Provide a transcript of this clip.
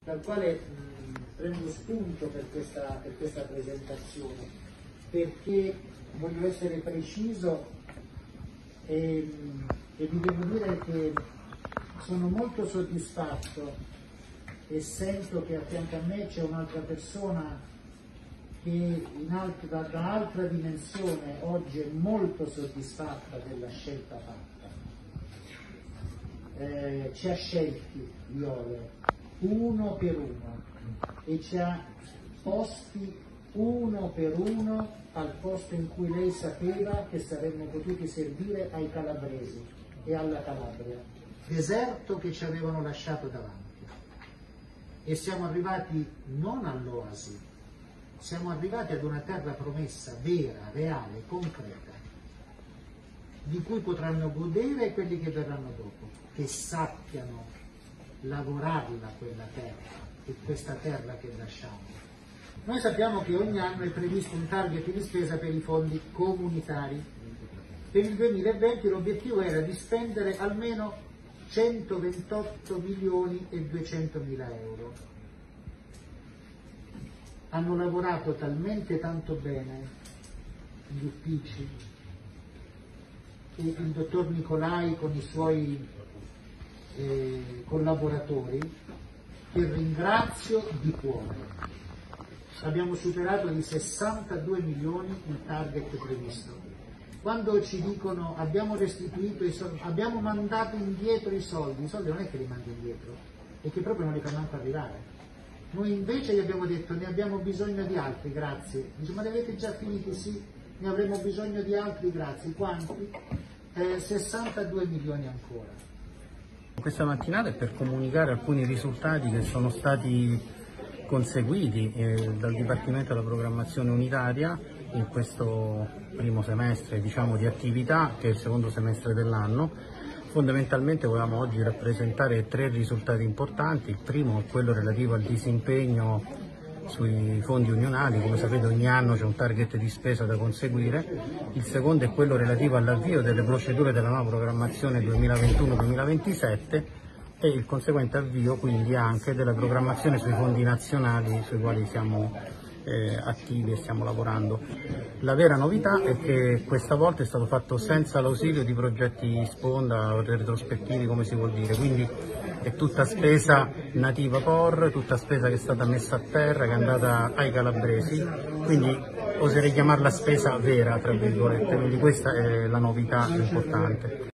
dal quale prendo spunto per questa presentazione, perché voglio essere preciso e vi devo dire che sono molto soddisfatto e sento che a fianco a me c'è un'altra persona che da altra dimensione oggi è molto soddisfatta della scelta fatta. Ci ha scelti Iole uno per uno e ci ha posti uno per uno al posto in cui lei sapeva che saremmo potuti servire ai calabresi e alla Calabria, deserto che ci avevano lasciato davanti. E siamo arrivati non all'oasi, siamo arrivati ad una terra promessa, vera, reale, concreta, di cui potranno godere quelli che verranno dopo, che sappiano lavorarla quella terra e questa terra che lasciamo. Noi sappiamo che ogni anno è previsto un target di spesa per i fondi comunitari. Per il 2020 l'obiettivo era di spendere almeno 128 milioni e 200 mila euro. Hanno lavorato talmente tanto bene gli uffici e il dottor Nicolai con i suoi collaboratori che ringrazio di cuore. Abbiamo superato di 62 milioni il target previsto. Quando ci dicono abbiamo restituito i soldi, abbiamo mandato indietro i soldi non è che li mandi indietro, è che proprio non li fanno manco arrivare. Noi invece gli abbiamo detto ne abbiamo bisogno di altri, grazie. Dice, ma li avete già finiti? Sì, ne avremo bisogno di altri, grazie. Quanti? 62 milioni ancora. Questa mattinata è per comunicare alcuni risultati che sono stati conseguiti dal Dipartimento della Programmazione Unitaria in questo primo semestre, diciamo, di attività, che è il secondo semestre dell'anno. Fondamentalmente volevamo oggi rappresentare 3 risultati importanti. Il primo è quello relativo al disimpegno sui fondi unionali. Come sapete ogni anno c'è un target di spesa da conseguire. Il secondo è quello relativo all'avvio delle procedure della nuova programmazione 2021-2027 e il conseguente avvio quindi anche della programmazione sui fondi nazionali sui quali siamo attivi e stiamo lavorando. La vera novità è che questa volta è stato fatto senza l'ausilio di progetti sponda o retrospettivi, come si vuol dire, quindi è tutta spesa nativa POR, tutta spesa che è stata messa a terra, che è andata ai calabresi, quindi oserei chiamarla spesa vera, tra virgolette, quindi questa è la novità importante.